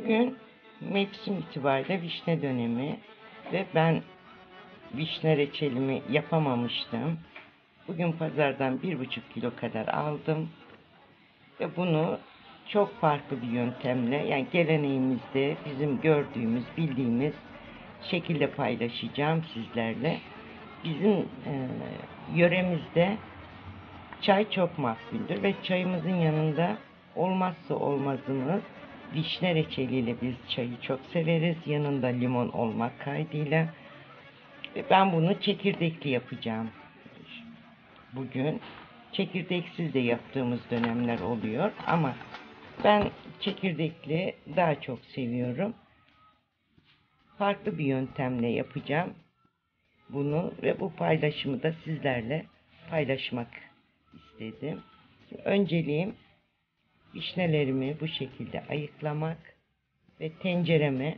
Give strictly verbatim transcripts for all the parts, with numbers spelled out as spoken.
Bugün mevsim itibariyle vişne dönemi ve ben vişne reçelimi yapamamıştım. Bugün pazardan bir buçuk kilo kadar aldım ve bunu çok farklı bir yöntemle, yani geleneğimizde bizim gördüğümüz, bildiğimiz şekilde paylaşacağım sizlerle. Bizim e, yöremizde çay çok makbuldür ve çayımızın yanında olmazsa olmazımız vişne reçeliyle biz çayı çok severiz. Yanında limon olmak kaydıyla. Ve ben bunu çekirdekli yapacağım. Bugün çekirdeksiz de yaptığımız dönemler oluyor ama ben çekirdekli daha çok seviyorum. Farklı bir yöntemle yapacağım bunu ve bu paylaşımı da sizlerle paylaşmak istedim. Şimdi önceliğim vişnelerimi bu şekilde ayıklamak ve tencereme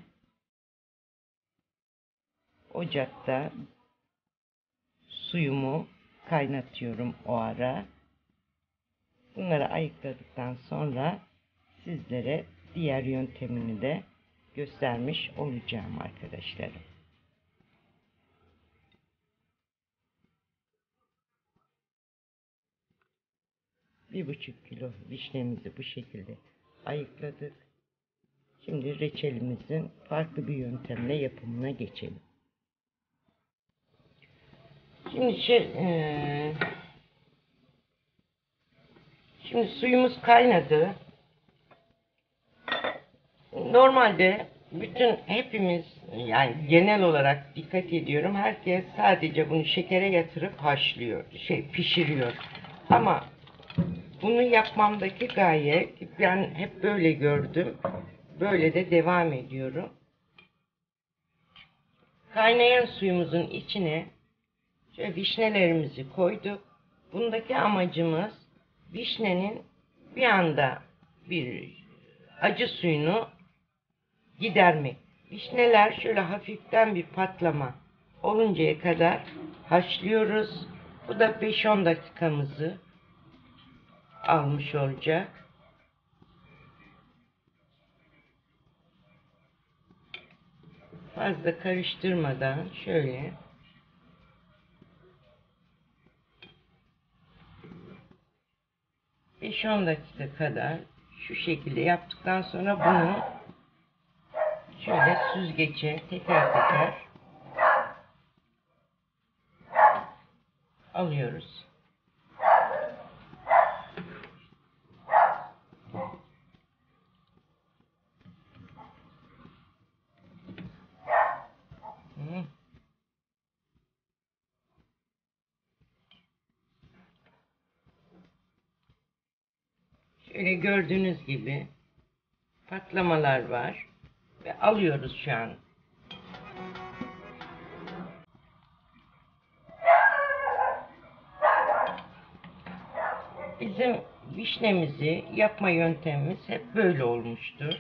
ocakta suyumu kaynatıyorum o ara. Bunları ayıkladıktan sonra sizlere diğer yöntemini de göstermiş olacağım arkadaşlarım. Bir buçuk kilo vişnemizi bu şekilde ayıkladık. Şimdi reçelimizin farklı bir yöntemle yapımına geçelim. Şimdi şey, ee, şimdi suyumuz kaynadı. Normalde bütün hepimiz, yani genel olarak dikkat ediyorum, herkes sadece bunu şekere yatırıp haşlıyor, şey pişiriyor. Ama bunu yapmamdaki gaye, ben hep böyle gördüm, böyle de devam ediyorum. Kaynayan suyumuzun içine şöyle vişnelerimizi koyduk. Bundaki amacımız vişnenin bir anda bir acı suyunu gidermek. Vişneler şöyle hafiften bir patlama oluncaya kadar haşlıyoruz. Bu da beş on dakikamızı almış olacak. Fazla karıştırmadan şöyle beş on dakika kadar şu şekilde yaptıktan sonra bunu şöyle süzgece teker teker alıyoruz. Şöyle gördüğünüz gibi patlamalar var ve alıyoruz şu an. Bizim vişnemizi yapma yöntemimiz hep böyle olmuştur.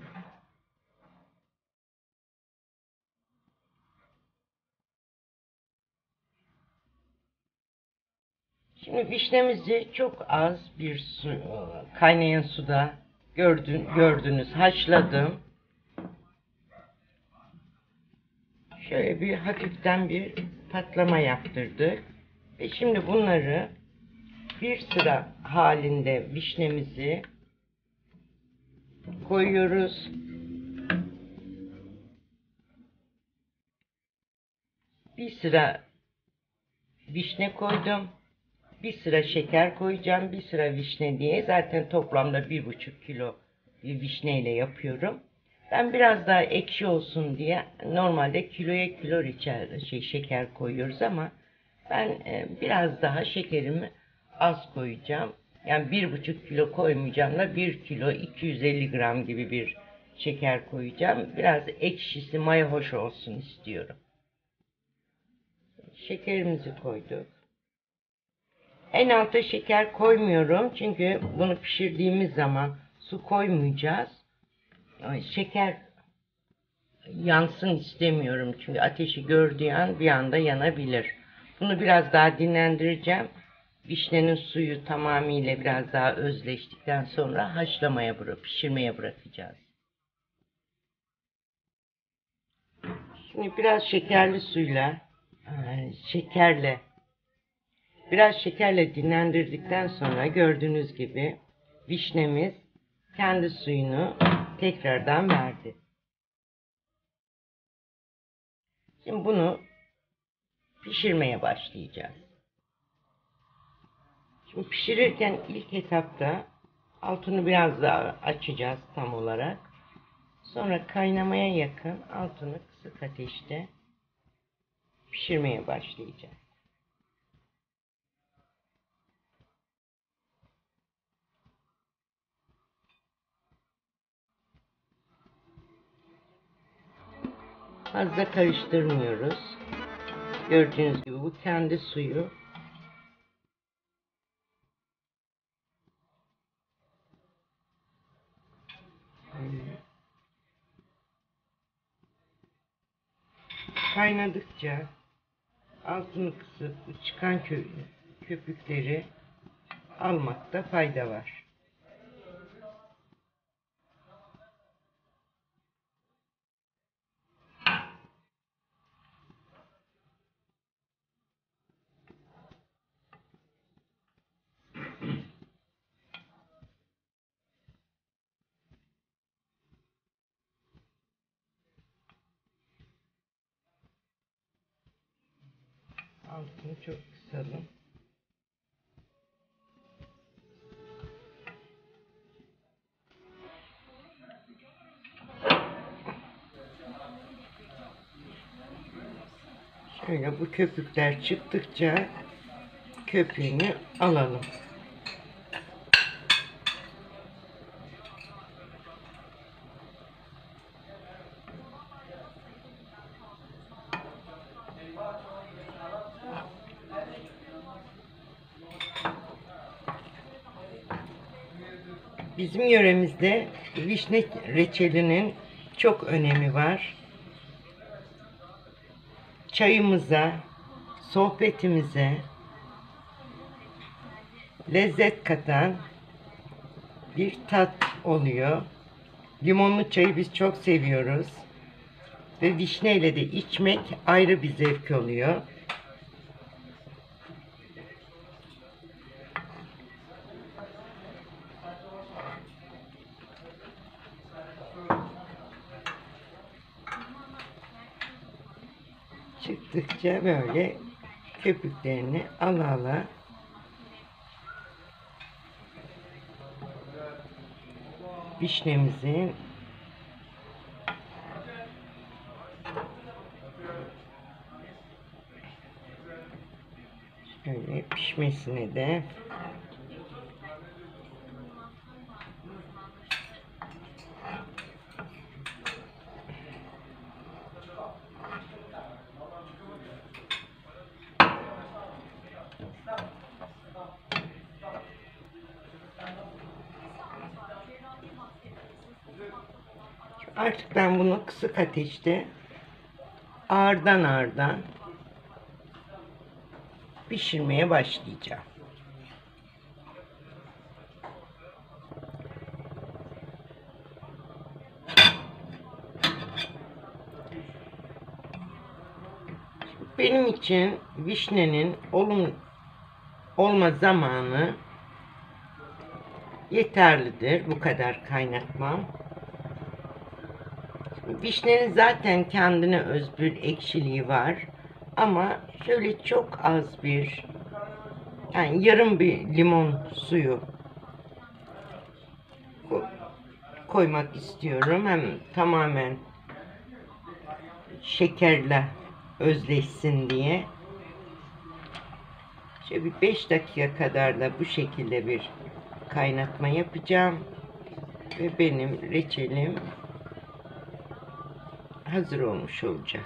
Şimdi vişnemizi çok az bir su, kaynayan suda gördün, gördünüz haşladım. Şöyle bir hafiften bir patlama yaptırdık. Ve şimdi bunları bir sıra halinde vişnemizi koyuyoruz. Bir sıra vişne koydum. Bir sıra şeker koyacağım. Bir sıra vişne diye. Zaten toplamda bir buçuk kilo bir vişne ile yapıyorum. Ben biraz daha ekşi olsun diye normalde kiloya kilo reçel, şey, şeker koyuyoruz ama ben e, biraz daha şekerimi az koyacağım. Yani bir buçuk kilo koymayacağım da bir kilo iki yüz elli gram gibi bir şeker koyacağım. Biraz ekşisi mayhoş olsun istiyorum. Şekerimizi koyduk. En alta şeker koymuyorum çünkü bunu pişirdiğimiz zaman su koymayacağız. Şeker yansın istemiyorum çünkü ateşi gördüğü an bir anda yanabilir. Bunu biraz daha dinlendireceğim. Vişnenin suyu tamamıyla biraz daha özleştikten sonra haşlamaya bırak, pişirmeye bırakacağız. Şimdi biraz şekerli suyla, e, şekerle, biraz şekerle dinlendirdikten sonra gördüğünüz gibi vişnemiz kendi suyunu tekrardan verdi. Şimdi bunu pişirmeye başlayacağız. Şimdi pişirirken ilk etapta altını biraz daha açacağız tam olarak. Sonra kaynamaya yakın altını kısık ateşte pişirmeye başlayacağız. Fazla karıştırmıyoruz. Gördüğünüz gibi bu kendi suyu. Kaynadıkça altını kısıp bu çıkan kö köpükleri almakta fayda var. Altını çok kısalım. Şöyle bu köpükler çıktıkça köpüğünü alalım. Bizim yöremizde vişne reçelinin çok önemi var. Çayımıza, sohbetimize lezzet katan bir tat oluyor. Limonlu çayı biz çok seviyoruz. Ve vişneyle de içmek ayrı bir zevk oluyor. Çıktıkça böyle köpüklerini ala ala vişnemizin şöyle pişmesine de artık ben bunu kısık ateşte ağırdan ağırdan pişirmeye başlayacağım. Benim için vişnenin olum, olma zamanı yeterlidir. Bu kadar kaynatmam. Vişnenin zaten kendine öz bir ekşiliği var. Ama şöyle çok az bir, yani yarım bir limon suyu koymak istiyorum. Hem tamamen şekerle özleşsin diye. Şöyle bir beş dakika kadar da bu şekilde bir kaynatma yapacağım. Ve benim reçelim hazır olmuş olacak.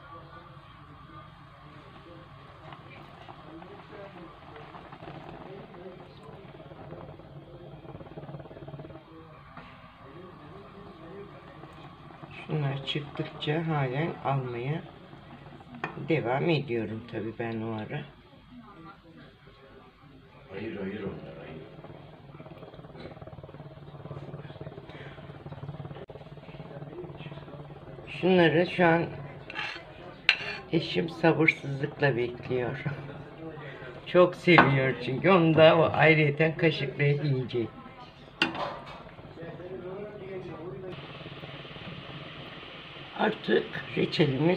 Şunlar çıktıkça halen almaya devam ediyorum tabii ben o ara. Hayır hayır onlar hayır. Şunları şu an Eşim sabırsızlıkla bekliyor. Çok seviyor çünkü onu da o ayrıyeten kaşıklayıp yiyecek. Artık reçelimiz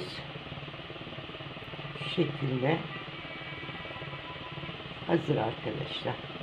şu şekilde hazır arkadaşlar.